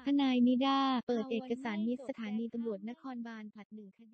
ทนายนิด้าเปิดเอกสารมิตรสถานีตำรวจนครบาลผลัด1 คดี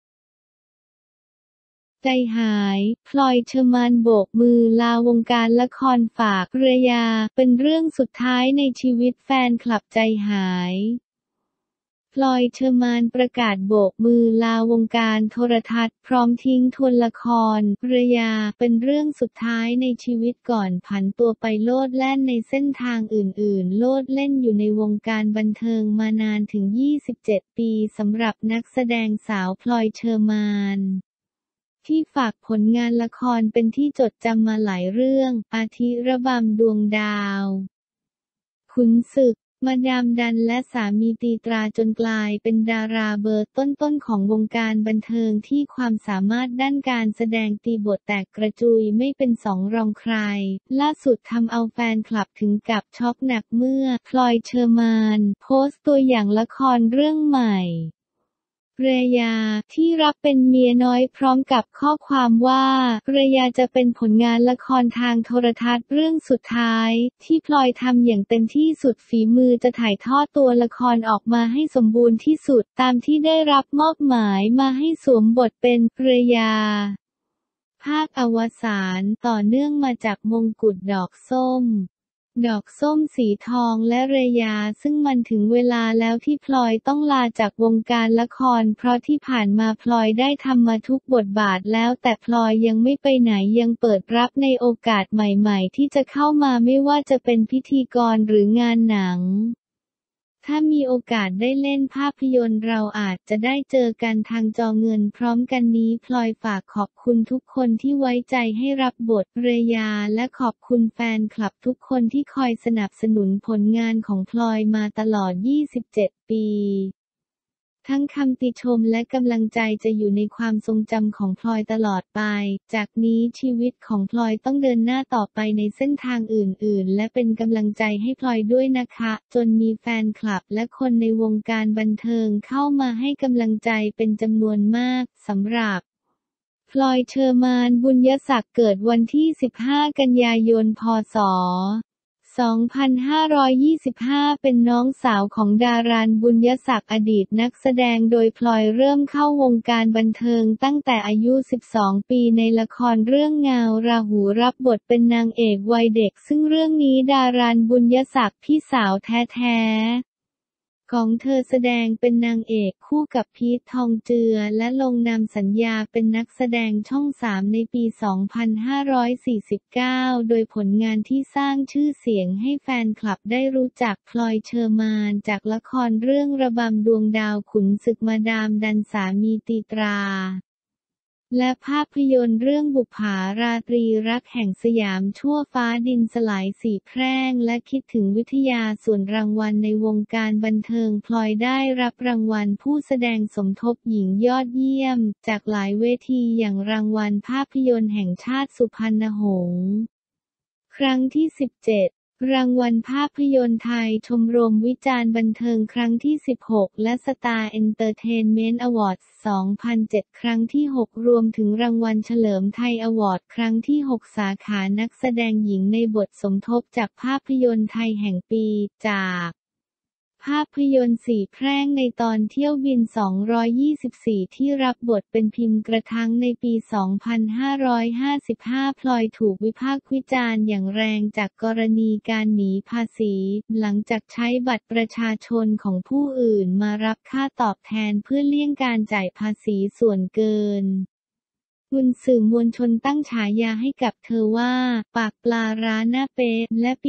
ใจหายพลอยเชอร์มานโบกมือลาวงการละครฝากภรรยาเป็นเรื่องสุดท้ายในชีวิตแฟนคลับใจหายพลอยเชอร์มานประกาศโบกมือลาวงการโทรทัศน์พร้อมทิ้งทวนละครภรรยาเป็นเรื่องสุดท้ายในชีวิตก่อนผันตัวไปโลดแล่นในเส้นทางอื่นๆโลดเล่นอยู่ในวงการบันเทิงมานานถึง 27 ปีสำหรับนักแสดงสาวพลอยเชอร์มานที่ฝากผลงานละครเป็นที่จดจำมาหลายเรื่องอาทิระบำดวงดาวขุนศึกมาดามดันและสามีตีตราจนกลายเป็นดาราเบอร์ต้นๆของวงการบันเทิงที่ความสามารถด้านการแสดงตีบทแตกกระจุยไม่เป็นสองรองใครล่าสุดทำเอาแฟนคลับถึงกับช็อกหนักเมื่อพลอยเชอร์มานโพสต์ตัวอย่างละครเรื่องใหม่ภรรยาที่รับเป็นเมียน้อยพร้อมกับข้อความว่าภรรยาจะเป็นผลงานละครทางโทรทัศน์เรื่องสุดท้ายที่พลอยทำอย่างเต็มที่สุดฝีมือจะถ่ายทอดตัวละครออกมาให้สมบูรณ์ที่สุดตามที่ได้รับมอบหมายมาให้สวมบทเป็นภรรยาภาคอวสานต่อเนื่องมาจากมงกุฎดอกส้มสีทองและเรยาซึ่งมันถึงเวลาแล้วที่พลอยต้องลาจากวงการละครเพราะที่ผ่านมาพลอยได้ทำมาทุกบทบาทแล้วแต่พลอยยังไม่ไปไหนยังเปิดรับในโอกาสใหม่ๆที่จะเข้ามาไม่ว่าจะเป็นพิธีกรหรืองานหนังถ้ามีโอกาสได้เล่นภาพยนตร์เราอาจจะได้เจอกันทางจอเงินพร้อมกันนี้พลอยฝากขอบคุณทุกคนที่ไว้ใจให้รับบทเรยาและขอบคุณแฟนคลับทุกคนที่คอยสนับสนุนผลงานของพลอยมาตลอด 27 ปีทั้งคำติชมและกำลังใจจะอยู่ในความทรงจำของพลอยตลอดไปจากนี้ชีวิตของพลอยต้องเดินหน้าต่อไปในเส้นทางอื่นๆและเป็นกำลังใจให้พลอยด้วยนะคะจนมีแฟนคลับและคนในวงการบันเทิงเข้ามาให้กำลังใจเป็นจำนวนมากสำหรับพลอยเชอร์มานบุญยศักดิ์เกิดวันที่ 15 กันยายน พ.ศ. 2525 เป็นน้องสาวของดารานบุญยศักดิ์อดีตนักแสดงโดยพลอยเริ่มเข้าวงการบันเทิงตั้งแต่อายุ 12 ปีในละครเรื่องเงาราหูรับบทเป็นนางเอกวัยเด็กซึ่งเรื่องนี้ดารานบุญยศักดิ์พี่สาวแท้ของเธอแสดงเป็นนางเอกคู่กับพีท ทองเจือและลงนามสัญญาเป็นนักแสดงช่อง 3 ในปี 2549 โดยผลงานที่สร้างชื่อเสียงให้แฟนคลับได้รู้จักพลอยเชอร์มานจากละครเรื่องระบำดวงดาวขุนศึกมาดามดันสามีตีตราและภาพยนตร์เรื่องบุปผาราตรีรักแห่งสยามชั่วฟ้าดินสลายสีแพร่งและคิดถึงวิทยาส่วนรางวัลในวงการบันเทิงพลอยได้รับรางวัลผู้แสดงสมทบหญิงยอดเยี่ยมจากหลายเวทีอย่างรางวัลภาพยนตร์แห่งชาติสุพรรณหงส์ครั้งที่ 17รางวัลภาพยนตร์ไทยชมรมวิจารณ์บันเทิงครั้งที่ 16 และสตาร์เอนเตอร์เทนเมนต์อวอร์ด 2007 ครั้งที่ 6 รวมถึงรางวัลเฉลิมไทยอวอร์ดครั้งที่ 6 สาขานักแสดงหญิงในบทสมทบจากภาพยนตร์ไทยแห่งปีจากภาพยนตร์สีแพร่งในตอนเที่ยวบิน 224 ที่รับบทเป็นพิมพ์กระทังในปี 2555 พลอยถูกวิพากษ์วิจารณ์อย่างแรงจากกรณีการหนีภาษีหลังจากใช้บัตรประชาชนของผู้อื่นมารับค่าตอบแทนเพื่อเลี่ยงการจ่ายภาษีส่วนเกินกุนสื่อมวลชนตั้งฉายาให้กับเธอว่าปากปลาร้าหน้าเป๊ะและปี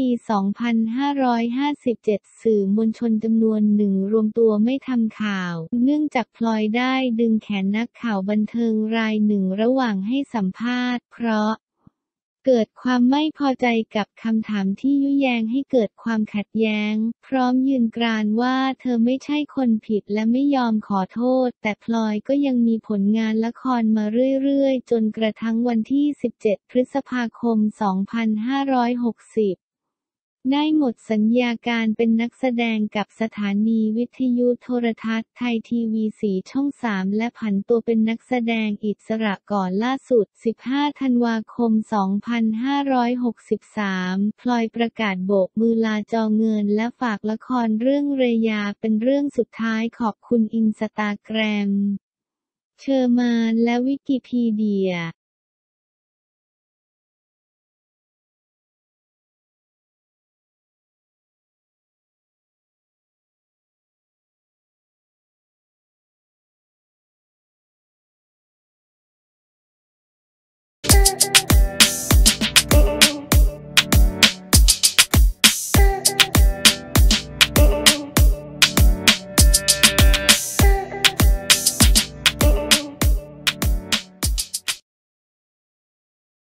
2557 สื่อมวลชนจำนวนหนึ่งรวมตัวไม่ทำข่าวเนื่องจากพลอยได้ดึงแขนนักข่าวบันเทิงรายหนึ่งระหว่างให้สัมภาษณ์เพราะเกิดความไม่พอใจกับคำถามที่ยุแยงให้เกิดความขัดแย้งพร้อมยืนกรานว่าเธอไม่ใช่คนผิดและไม่ยอมขอโทษแต่พลอยก็ยังมีผลงานละครมาเรื่อยๆจนกระทั่งวันที่ 17 พฤษภาคม 2560 ได้หมดสัญญาการเป็นนักแสดงกับสถานีวิทยุโทรทัศน์ไทยทีวี4ช่อง 3และผันตัวเป็นนักแสดงอิสระก่อนล่าสุด15ธันวาคม2563พลอยประกาศโบกมือลาจอเงินและฝากละครเรื่องเรยาเป็นเรื่องสุดท้ายขอบคุณอินสตาแกรมเชอร์มานและวิกิพีเดีย